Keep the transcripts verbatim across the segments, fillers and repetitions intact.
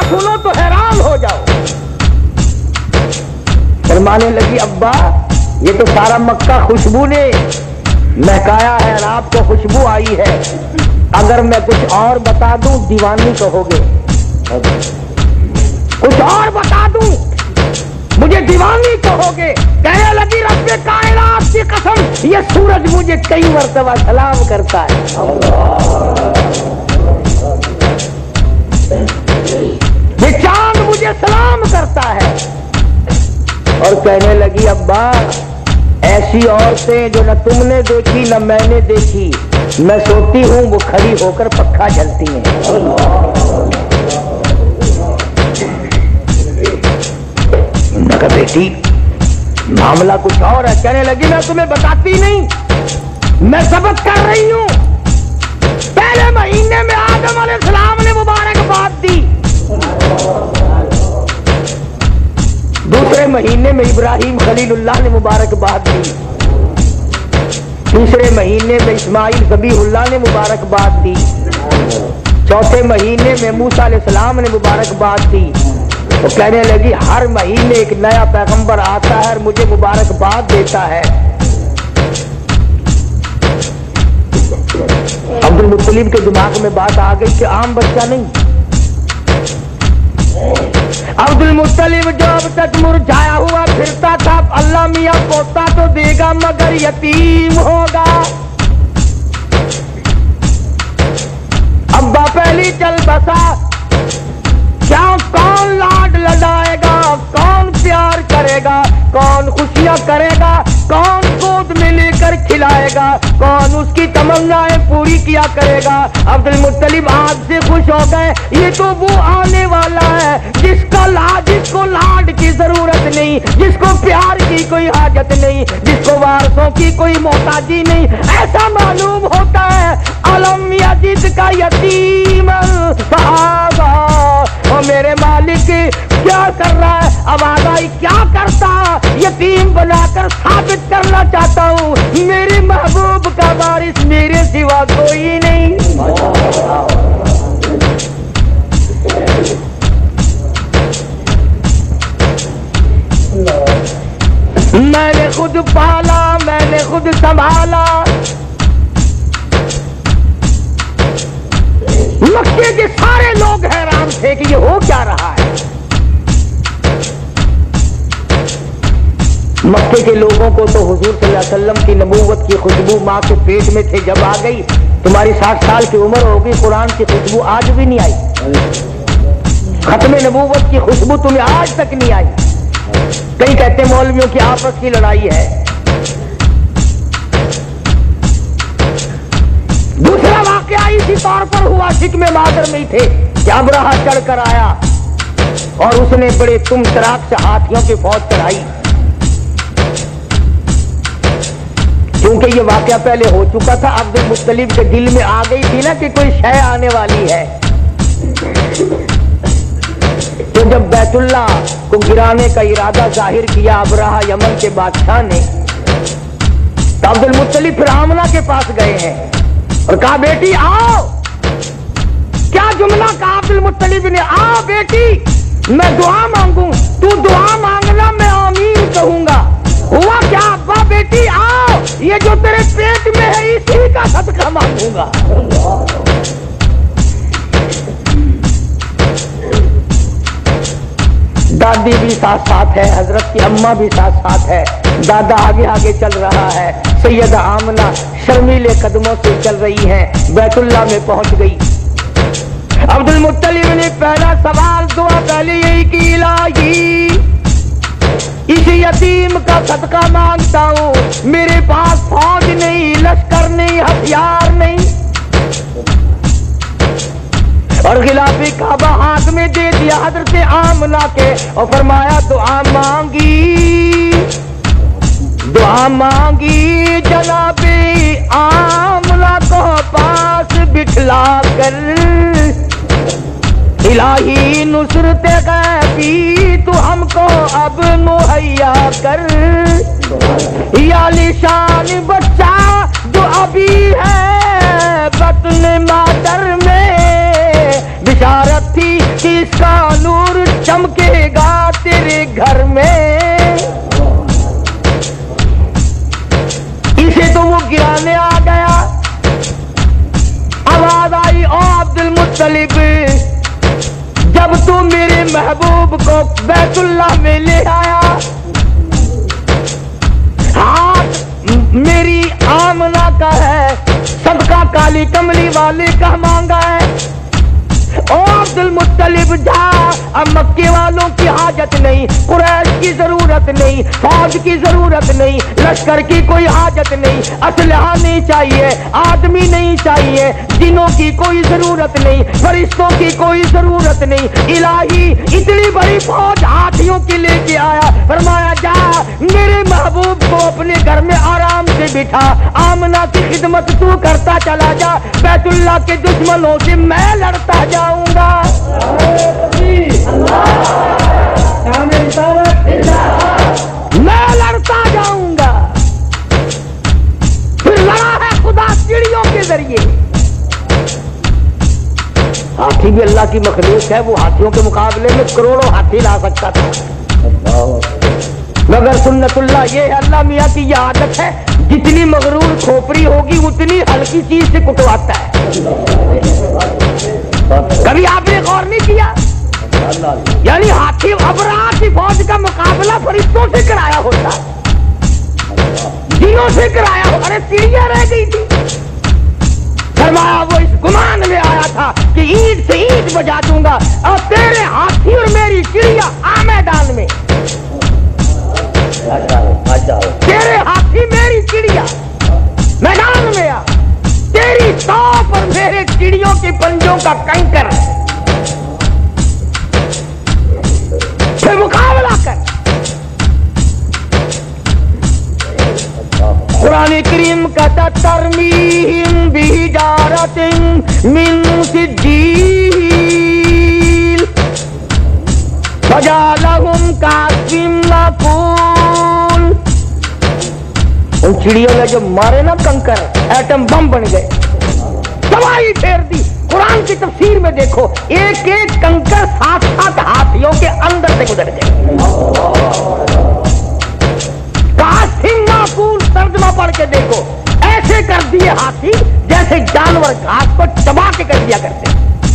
سنو تو حیران ہو جاؤ. فرمانے لگی ابا یہ تو سارا مکہ خوشبو نے مہکایا ہے اور آپ کو خوشبو آئی ہے. اگر میں کچھ اور بتا دوں دیوانی کہو گے, کچھ اور بتا دوں مجھے دیوانی کہو گے. کہنے لگی رب کائنات کی قسم یہ سورج مجھے کئی مرتبہ سلام کرتا ہے, یہ چاند مجھے سلام کرتا ہے. اور کہنے لگی ابا ایسی عورتیں جو نہ تم نے دیکھی نہ میں نے دیکھی, میں سوتی ہوں وہ کھڑی ہو کر پکھا جلتی ہیں. میں کہا بیٹی معاملہ کچھ اور ہے. کہنے لگی میں تمہیں بتاتی نہیں, میں ثبت کر رہی ہوں. پہلے مہینے میں آدم علیہ السلام نے مبارکباد دی, دوسرے مہینے میں ابراہیم خلیل اللہ نے مبارکباد دی, تیسرے مہینے میں اسماعیل ذبیح اللہ نے مبارکباد دی, چوتھے مہینے میں موسیٰ علیہ السلام نے مبارکباد دی. تو کہنے لگی ہر مہینے ایک نیا پیغمبر آتا ہے اور مجھے مبارکباد دیتا ہے. عبد المطلب کے دماغ میں بات آ گئی کہ عام بچہ نہیں. عبد المطلب جو اب تک مرجھایا ہوا پھرتا تھا, اللہ میاں پوتا تو دے گا مگر یتیم ہوگا. ابا پہلی چل بسا, کیا کون لاڈ لڈائے گا, کون پیار کرے گا, کون خوشیاں کرے گا, کون گود میں لے کر کھلائے گا, کون اس کی تمنائیں پوری کیا کرے گا. عبد المطلب آج سے خوش ہو گئے, یہ تو وہ آنے والا ہے جس کا لاڈ, جس کو لاڈ کی ضرورت نہیں, جس کو پیار کی کوئی حاجت نہیں, جس کو وارثوں کی کوئی محتاجی نہیں. ایسا معلوم ہوتا ہے علم یجد کا یتیم فآویٰ. اور میرے مالک کیا کر رہا ہے, آواز آئی کیا کرتا, یتیم بنا کر ثابت کرنا چاہتا ہوں میرے محبوب کا وارث میرے سوا کوئی نہیں. میں نے خود پالا, میں نے خود سنبھالا. مکے کے سارے لوگ حیران تھے کہ یہ ہو کیا رہا ہے. مکے کے لوگوں کو تو حضور صلی اللہ علیہ وسلم کی نبوت کی خوشبو ماں کے پیٹ میں تھے جب آ گئی. تمہاری ساٹھ سال کی عمر ہوگی, قرآن کی خوشبو آج بھی نہیں آئی, ختم نبوت کی خوشبو تمہیں آج تک نہیں آئی. کئی کہتے ہیں مولویوں کی آپس کی لڑائی ہے. دوسرا واقعہ اسی طور پر ہوا, شکم مادر میں تھے کہ ابرہہ چڑھ کر آیا اور اس نے بڑے تم تراک سے ہاتھیوں کی فوج چڑھائی. کیونکہ یہ واقعہ پہلے ہو چکا تھا, عبد المطلب کے دل میں آ گئی تھی نا کہ کوئی شے آنے والی ہے. تو جب بیت اللہ کو گرانے کا ارادہ ظاہر کیا ابرہہ یمن کے بادشاہ نے, تو عبد المطلب پھر آمنہ کے پاس گئے ہیں اور کہا بیٹی آؤ. کیا جملہ کہا عبد المطلب نے, آؤ بیٹی میں دعا مانگوں, تو دعا مانگنا میں آمین کہوں گا. ہوا کیا ابا, بیٹی آؤ, یہ جو تیرے پیٹ میں ہے اسی کا صدقہ مانگوں گا. دادی بھی ساتھ ساتھ ہے, حضرت کی اماں بھی ساتھ ساتھ ہے, دادا آگے آگے چل رہا ہے, سیدہ آمنہ شرمیلے قدموں سے چل رہی ہیں, بیت اللہ میں پہنچ گئی. عبد المطلب نے پہلا سوال دعا پہلے یہی کی, الہی اس یتیم کا صدقہ مانگتا ہوں, میرے پاس فوج نہیں, لشکر نہیں, ہتھیار نہیں, اور غلاف کعبہ ہاتھ میں دے دیا حضرت آمنہ کے اور فرمایا دعا مانگی, دعا مانگی جناب آمنہ کو پاس بٹھلا کر, الہی نصرت غیبی تو ہم کو اب مہیا کر. یا لشان بچہ جو ابھی ہے بطن مادر میں, بشارت تھی کہ पच्चीस का नूर चमकेगा तेरे घर में। इसे तो वो गिराने आ गया। आवाज आई, ओ अब्दुल मुत्तलिब, जब तू मेरे महबूब को बैतुल्लाह में ले आया, हाथ मेरी आमना का है, सबका काली कमली वाले का मांगा है। ओ अब्दुल मुत्तलिब जा, अब मक्के वालों की हाजत नहीं, कुरैश की जरूरत नहीं, फौज की जरूरत नहीं, लश्कर की कोई हाजत नहीं, असलहा नहीं चाहिए, आदमी नहीं चाहिए, जिनों की कोई जरूरत नहीं, फरिश्तों की कोई जरूरत नहीं। इलाही इतनी बड़ी फौज हाथियों की लेके आया। फरमाया जा मेरे महबूब को अपने घर में आराम से बिठा, आमना की खिदमत तू करता चला जा, बैतुल्लाह के दुश्मनों से मैं लड़ता जाऊंगा। मैं लड़ता जाऊंगा। फिर लड़ा है खुदा चिड़ियों के जरिए। हाथी भी अल्लाह की मखलूक है, वो हाथियों के मुकाबले में करोड़ों हाथी ला सकता था, मगर सुन्नतुल्लाह ये है, अल्लाह मियाँ की यह आदत है, जितनी मगरूर खोपड़ी होगी उतनी हल्की चीज से कुटवाता है। कभी आपने गौर नहीं किया? यानी हाथी अबराह की फौज का मुकाबला फरिश्तों से कराया होता, जिनों से कराया हो। अरे चिड़िया रह गई थी। फरमाया वो इस गुमान में आया था कि ईंट से ईंट बजा दूंगा, और तेरे हाथी और मेरी चिड़िया आ मैदान में। तेरे हाथी मेरी चिड़िया मैदान में आ, तेरी तौप और मेरे चिड़ियों के पंजों का कंकर, फिर मुकाबला कर। कुरान करीम कहता तरमीहिम बिहिजारतिन मिन सिज्जील फजालहुम कासिम माकूल। उन चिड़ियों ने जो मारे ना कंकर, एटम बम बन गए, तबाही फेर दी। कुरान की तफसीर में देखो, एक एक कंकर सात सात हाथियों के अंदर से गुजर गए। कासिम माकूल तर्जुमा पढ़ के देखो, ऐसे कर दिए हाथी जैसे जानवर घास को चबा के कर दिया करते।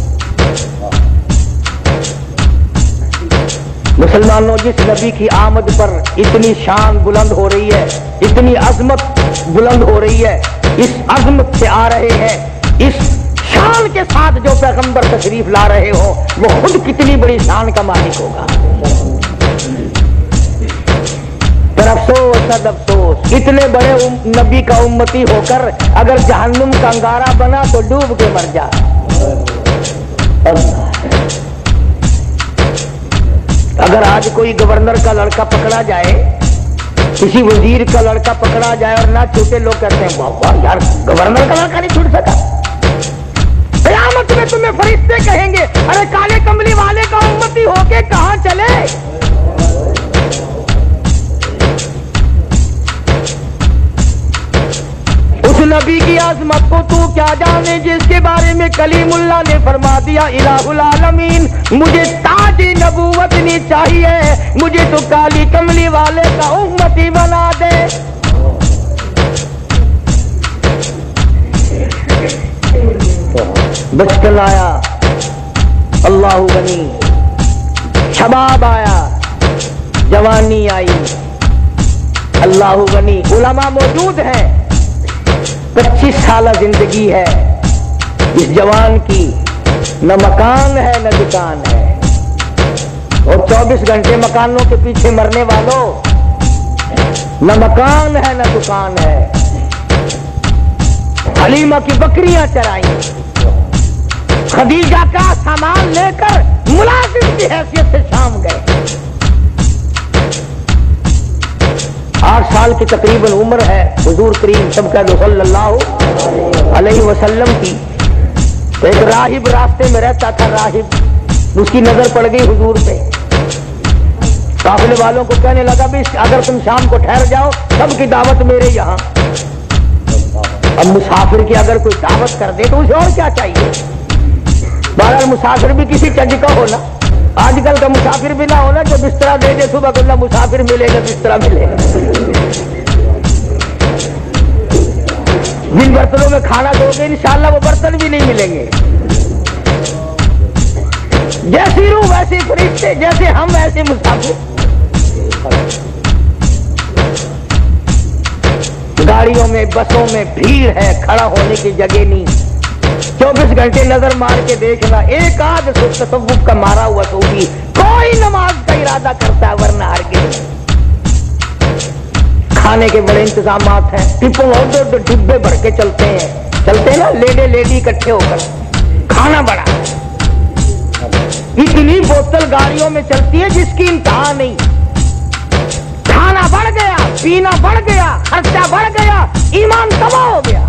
मुसलमानों, जिस नबी की आमद पर इतनी शान बुलंद हो रही है, इतनी अजमत बुलंद हो रही है, इस अजमत से आ रहे हैं, इस शान के साथ जो पैगंबर तशरीफ ला रहे हो, वो खुद कितनी बड़ी शान का मालिक होगा। पर अफसोस सद अफसोस, इतने बड़े नबी का उम्मती होकर अगर जहन्नुम का अंगारा बना तो डूब के मर जा। अगर आज कोई गवर्नर का लड़का पकड़ा जाए, किसी वजीर का लड़का पकड़ा जाए और ना छूटे, लोग कहते हैं वाह वाह यार, गवर्नर का लड़का नहीं छूट सका। क़यामत में तुम्हें फरिश्ते कहेंगे, अरे काले कमली वाले का उम्मती होके कहां चले। उस नबी की आजमत को तू क्या जाने, जिसके बारे में कलीमुल्लाह ने फरमा दिया, इलाहुल आलमीन मुझे ताज नबूवत नहीं चाहिए, मुझे तो काली कमली वाले का उम्मती बना दे। बचपन आया, अल्लाह गनी, शबाब आया, जवानी आई, अल्लाह गनी, उलमा मौजूद है। पच्चीस साल जिंदगी है इस जवान की, न मकान है न दुकान है, और चौबीस घंटे मकानों के पीछे मरने वालों, न मकान है न दुकान है। हलीमा की बकरियां चराई, खदीजा का सामान लेकर मुलाजिम की हैसियत से शाम गए। आठ साल की तकरीबन उम्र है हुजूर करीम सल्लल्लाहु अलैहि वसल्लम की। तो एक राहिब रास्ते में रहता था, राहिब, उसकी नजर पड़ गई हुजूर पे। काफिले वालों को कहने लगा भी अगर तुम शाम को ठहर जाओ, सबकी दावत मेरे यहाँ। अब मुसाफिर की अगर कोई दावत कर दे तो उसे और क्या चाहिए। बहरहाल मुसाफिर भी किसी चज का होना, आजकल का मुसाफिर भी ना होना जो बिस्तरा दे दे सुबह को, मुसाफिर मिलेगा बिस्तरा मिलेगा। जिन बर्तनों में खाना दोगे इंशाअल्लाह वो बर्तन भी नहीं मिलेंगे। जैसी रूह वैसे फरिश्ते, जैसे हम वैसे मुसाफिर। गाड़ियों में बसों में भीड़ है, खड़ा होने की जगह नहीं। चौबीस घंटे नजर मार के देखना, एक आध तसव्वुफ का मारा हुआ सूफी कोई नमाज का इरादा करता है, वरना हर के खाने के बड़े इंतजामात हैं। टिप्पो और डिब्बे भर के चलते हैं, चलते हैं ना लेडे लेडी इकट्ठे होकर, खाना बड़ा। इतनी बोतल गाड़ियों में चलती है जिसकी इंतहा नहीं। खाना बढ़ गया, पीना बढ़ गया, खर्चा बढ़ गया, ईमान तबाह हो गया।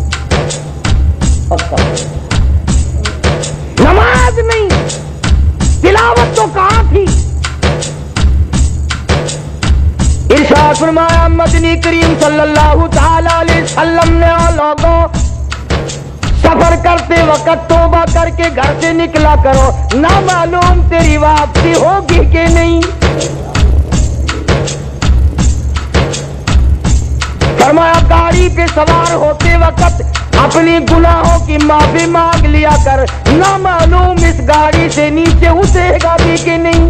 नमाज नहीं, तिलावत तो कहां थी। इरशाद फरमाया मदनी करीम सल्लल्लाहु ताला अलैहि वसल्लम ने, लोगों सफर करते वक्त तौबा करके घर से निकला करो, ना मालूम तेरी वापसी होगी कि नहीं। फरमाया गाड़ी पे सवार होते वक्त अपनी गुनाहों की माफी मांग लिया कर, ना मालूम इस गाड़ी से नीचे उतरेगा भी कि नहीं।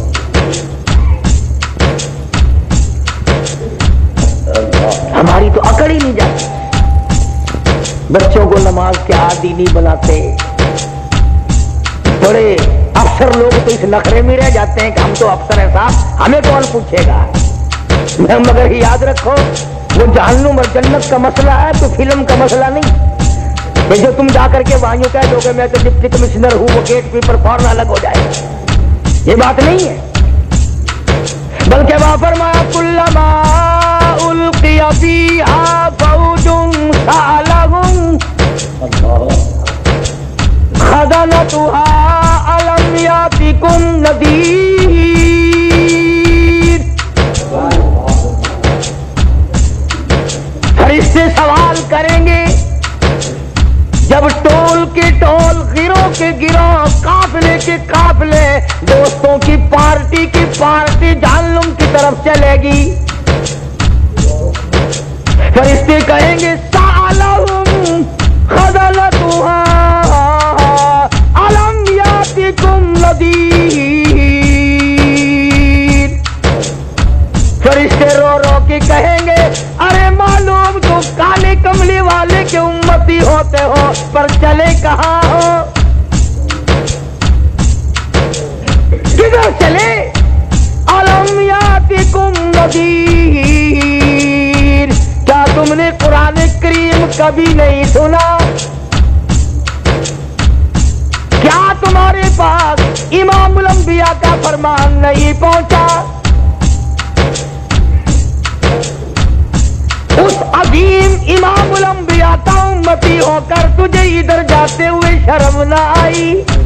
हमारी तो अकड़ ही नहीं जाती। बच्चों को नमाज के आदी नहीं बनाते। बड़े अफसर लोग तो इस नखरे में रह जाते हैं कि हम तो अफसर है साहब, हमें कौन पूछेगा। मगर याद रखो वो जहन्नुम और जन्नत का मसला है तो फिल्म का मसला नहीं। ये जो तुम जाकर के वहां कह दोगे मैं तो डिप्टी कमिश्नर हूं, वो गेट पेपर फौरन अलग हो जाएगा, ये बात नहीं है। बल्कि वहां फरमाया कुल्लमा उल्किया फीहा फौजुन सअलहुम खज़नतुहा अलम यातिकुम नज़ीर। फरिश्ते सवाल करेंगे जब टोल के टोल, गिरोह के गिरोह, काफिले के काफिले, दोस्तों की पार्टी की पार्टी जहन्नुम की तरफ चलेगी। फरिश्ते कहेंगे सालहुम खज़नतुहा अलम यातिकुम नज़ीर। फरिश्ते रो रो के कहेंगे अरे मालूम तुम काले कमली वाले के उम्मती होते हो, पर चले कहां हो, किधर चले। अलम यातिकुम नज़ीर, क्या तुमने कुरान करीम कभी नहीं सुना? क्या तुम्हारे पास इमामुल अंबिया का फरमान नहीं पहुंचा? उस अजीम इमामुल अंबिया का उम्मती होकर तुझे इधर जाते हुए शर्म न आई?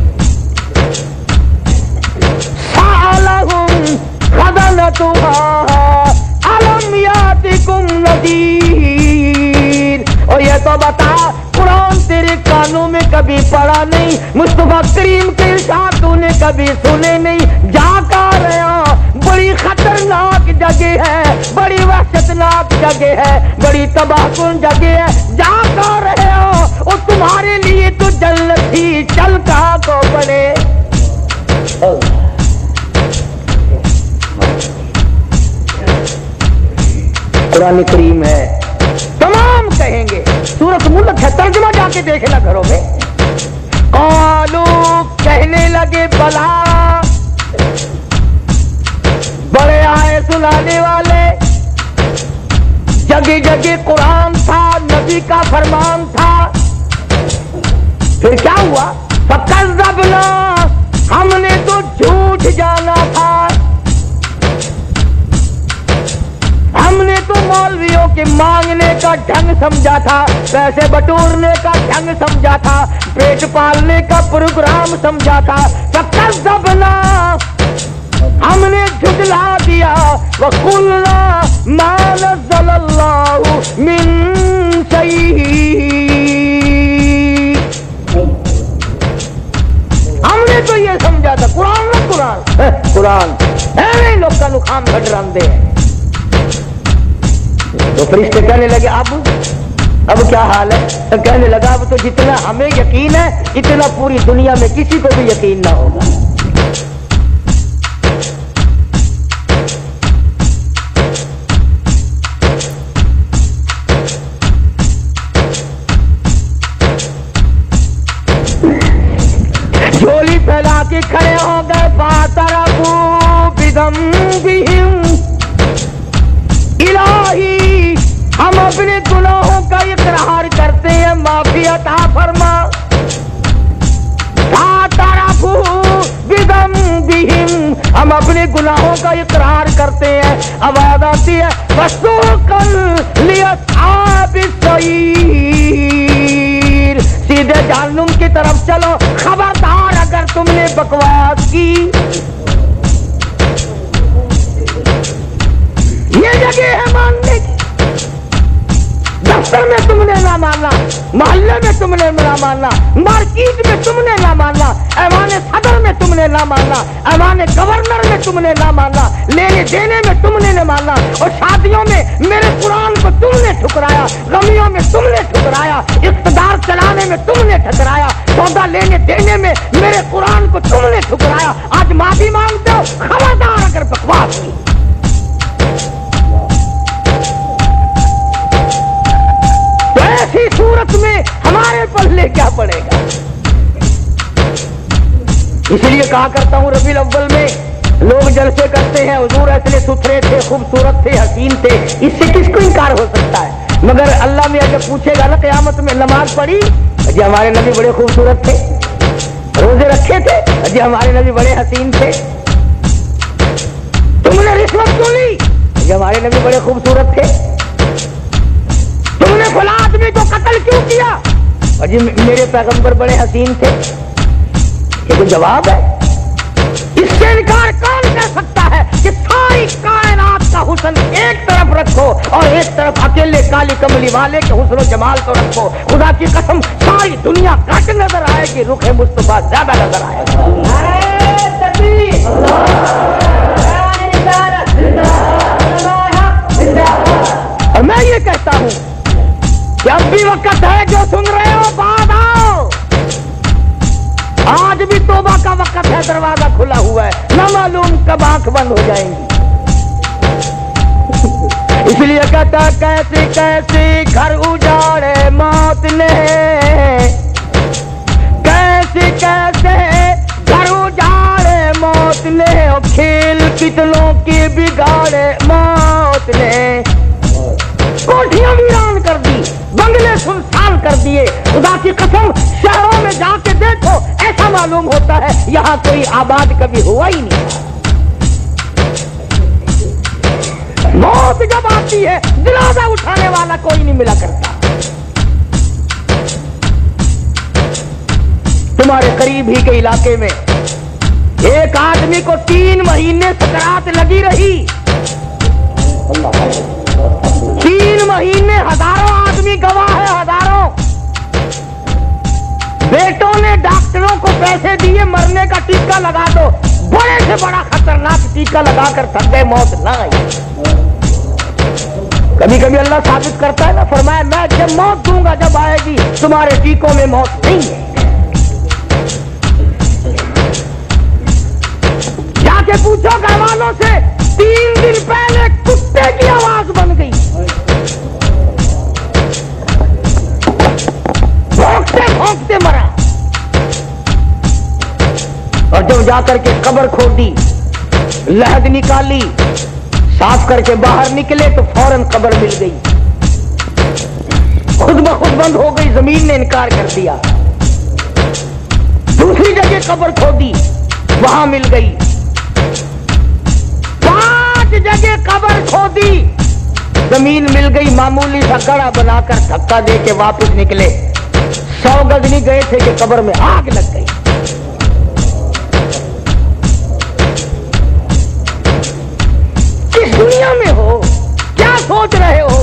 सालहुम खज़नतुहा अलम यातिकुम नज़ीर। और ये तो बता कुरान तेरे कानों में कभी पढ़ा नहीं, मुस्तफा करीम के इरशाद तूने कभी सुने नहीं। जा कर रहे हो, बड़ी खतरनाक जगह है, बड़ी वहशतनाक जगह है, बड़ी तबाहकुन जगह है, जा कर रहे हो। और तुम्हारे लिए तो जन्नत थी, चल कहां को बने। कुरान करीम है, तमाम कहेंगे। सूरत मुल्क है, तर्जुमा जाके देखना घरों में। कालू कहने लगे बला, बड़े आए सुनाने वाले, जगह जगह कुरान था, नबी का फरमान था। फिर क्या हुआ? फकज़्ज़बना, हमने तो झूठ जाना था, हमने तो मौलवियों के मांगने का ढंग समझा था, पैसे बटोरने का ढंग समझा था, पेट पालने का प्रोग्राम समझा था। फकज़्ज़बना, हमने झुठला दिया। वक़ुल्ना मा नज़्ज़लल्लाहु मिन शै'इन, تھا قرآن نہ قرآن قرآن ایویں لوگوں کو خام کھڈ رہندے ہیں. تو فرشتے کہنے لگے اب اب کیا حال ہے؟ کہنے لگا اب تو جتنا ہمیں یقین ہے اتنا پوری دنیا میں کسی کو بھی یقین نہ ہوگا. جھولی پھیلا کے کھڑے ہو گئے فاعترفوا بذنبہم الہی ہم اپنے گناہوں کا اقرار کرتے ہیں معافی عطا فرما. فاعترفوا بذنبہم ہم اپنے گناہوں کا اقرار کرتے ہیں. آواز آتی ہے فسوقا لاصحاب السعیر سیدھے جہنم کی طرف چلو. خبردار اگر تم نے بکواس کی. یہ جگہ ہے ماننے کی. دفتر میں تم نے نہ ماننا, محلے میں تم نے نہ ماننا, مارکیٹ میں تم نے نہ ماننا, ایوان صدر میں تم نے نہ ماننا, ایوان گورنر میں تم نے نہ ماننا, لینے دینے میں تم نے نہ ماننا, اور شادیوں میں میرے قرآن کو تم نے ٹھکرایا, غمیوں میں تم نے ٹھکرایا, اقتدار چلانے میں تم نے ٹھکرایا, سودا لینے دینے میں میرے قرآن کو تم نے ٹھکرایا. آج معافی مانگتے ہو. خبردار اگر بکواس کی. ایسی صورت میں ہمارے پلے کیا پڑے گا؟ اس لیے کہا کرتا ہوں ربیع الاول میں لوگ جلسے کرتے ہیں حضور اتنے ستھرے تھے, خوبصورت تھے, حسین تھے, اس سے کس کو انکار ہو سکتا ہے؟ مگر اللہ میں جب پوچھے گا نا قیامت میں نماز پڑھی جی ہمارے نبی بڑے خوبصورت تھے, روزے رکھے تھے جی ہمارے نبی بڑے حسین تھے, تم نے رشوت کیوں لی جی ہمارے نبی بڑے خوبصورت تھے, تم نے فلاں آدمی کو قتل کیوں کیا اور جی میرے پیغمبر بڑے حسین تھے. یہ کوئی جواب ہے؟ اس سے انکار کون کر سکتا ہے کہ ساری کائنات کا حسن ایک طرف رکھو اور ایک طرف اکیلے کالی کملی والے کے حسن و جمال کو رکھو. خدا کی قسم ساری دنیا گھٹ نظر آئے گی, رخ مصطفیٰ زیادہ نظر آئے گا. اور میں یہ کہتا ہوں کہ اب بھی وقت ہے, جو سن رہے ہو بعد آؤ. آج بھی توبہ کا وقت ہے, دروازہ کھلا ہوا ہے, نہ معلوم کب آنکھ بند ہو جائیں گی. اس لیے کہتا کیسی کیسی گھر اجاڑے موت نے, کیسی کیسے گھر اجاڑے موت نے, اور کھیل کتنوں کی بگاڑے موت نے. کوٹھیاں ویران کر دی, بنگلے سنسان کر دیے. خدا کی قسم شہروں میں جا کے دیکھو ایسا معلوم ہوتا ہے یہاں کوئی آباد کبھی ہوا ہی نہیں. موت جب آتی ہے جنازہ اٹھانے والا کوئی نہیں ملا کرتا. تمہارے قریب ہی کے علاقے میں ایک آدمی کو تین مہینے سکرات لگی رہی, تین مہینے ہزاروں آدمی گواہ ہے, ہزاروں. بیٹوں نے ڈاکٹروں کو پیسے دیے مرنے کا ٹیکہ لگا دو, بڑے سے بڑا خطرناک ٹیکہ لگا کر تھک گئے, موت نہ آئی. کبھی کبھی اللہ ثابت کرتا ہے نا, فرمایا میں جب موت دوں گا جب آئے گی, تمہارے ٹیکوں میں موت نہیں ہے. جا کے پوچھو گھر والوں سے, تین دن پہلے کتے کی آواز بن گئی, بھونکتے بھونکتے مرا. اور جب جا کر کے قبر کھودی, لحد نکالی, صاف کر کے باہر نکلے تو فوراً قبر مل گئی, خود بخود بند ہو گئی, زمین نے انکار کر دیا. دوسری جگہ قبر کھودی, وہاں مل گئی. پانچ جگہ قبر کھودی, زمین مل گئی. معمولی سا گڑھا بنا کر دھکا دے کے واپس نکلے. سو گز نہیں گئے تھے کہ قبر میں آگ لگ گئی. کس دنیا میں ہو, کیا سوچ رہے ہو؟